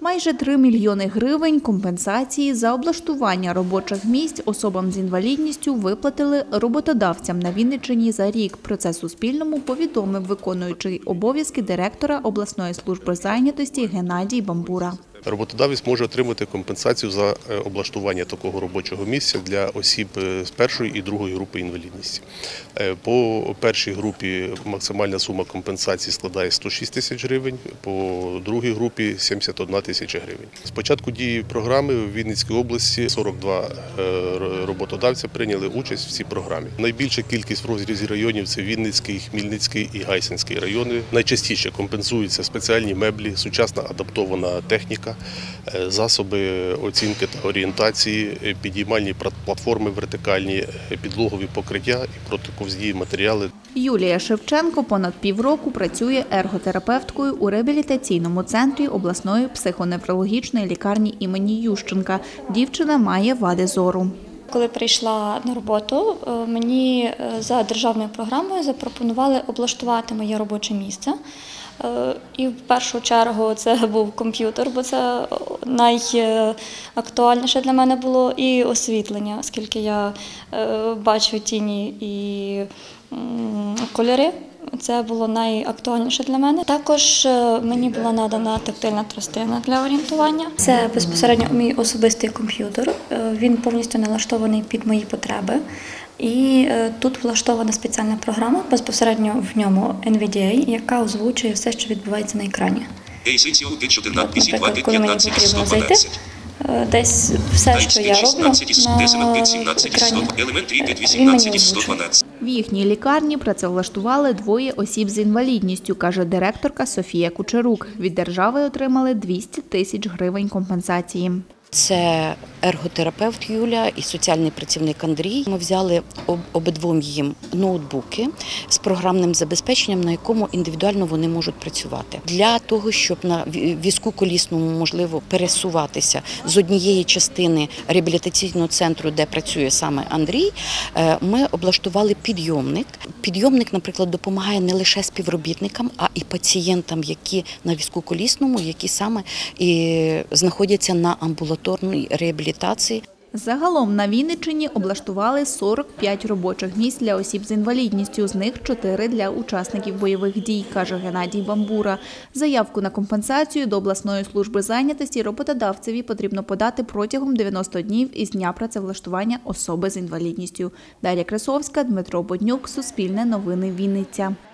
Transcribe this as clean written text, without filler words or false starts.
Майже 3 мільйони гривень компенсації за облаштування робочих місць особам з інвалідністю виплатили роботодавцям на Вінниччині за рік. Про це Суспільному повідомив виконуючий обов'язки директора обласної служби зайнятості Геннадій Бамбура. Роботодавець може отримати компенсацію за облаштування такого робочого місця для осіб з першої і другої групи інвалідності. По першій групі максимальна сума компенсації складає 106 тисяч гривень, по другій групі – 71 тисяча гривень. З початку дії програми в Вінницькій області 42 роботодавця прийняли участь в цій програмі. Найбільша кількість в розрізі районів – це Вінницький, Хмельницький і Гайсинський райони. Найчастіше компенсуються спеціальні меблі, сучасна адаптована техніка, засоби оцінки та орієнтації, підіймальні платформи вертикальні, підлогові покриття і протиковзні матеріали. Юлія Шевченко понад півроку працює ерготерапевткою у реабілітаційному центрі обласної психоневрологічної лікарні імені Ющенка. Дівчина має вади зору. Коли прийшла на роботу, мені за державною програмою запропонували облаштувати моє робоче місце. І в першу чергу це був комп'ютер, бо це найактуальніше для мене було, і освітлення, оскільки я бачу тіні і кольори. Це було найактуальніше для мене. Також мені була надана тактильна тростина для орієнтування. Це безпосередньо мій особистий комп'ютер. Він повністю налаштований під мої потреби. І тут влаштована спеціальна програма, безпосередньо в ньому NVDA, яка озвучує все, що відбувається на екрані. Наприклад, коли мені потрібно зайти, десь все, що я роблю на екрані, він мені озвучує. В їхній лікарні працевлаштували 2 осіб з інвалідністю, каже директорка Софія Кучерук. Від держави отримали 200 тисяч гривень компенсації. Це ерготерапевт Юля і соціальний працівник Андрій. Ми взяли обидвом їм ноутбуки з програмним забезпеченням, на якому індивідуально вони можуть працювати. Для того, щоб на візку колісному можливо пересуватися з однієї частини реабілітаційного центру, де працює саме Андрій, ми облаштували підйомник. Підйомник, наприклад, допомагає не лише співробітникам, а і пацієнтам, які на візку колісному, які саме і знаходяться на амбулаторній реабілітації. Загалом на Вінниччині облаштували 45 робочих місць для осіб з інвалідністю, з них 4 для учасників бойових дій, каже Геннадій Бамбура. Заявку на компенсацію до обласної служби зайнятості роботодавцеві потрібно подати протягом 90 днів із дня працевлаштування особи з інвалідністю. Дар'я Красовська, Дмитро Боднюк, Суспільне новини, Вінниця.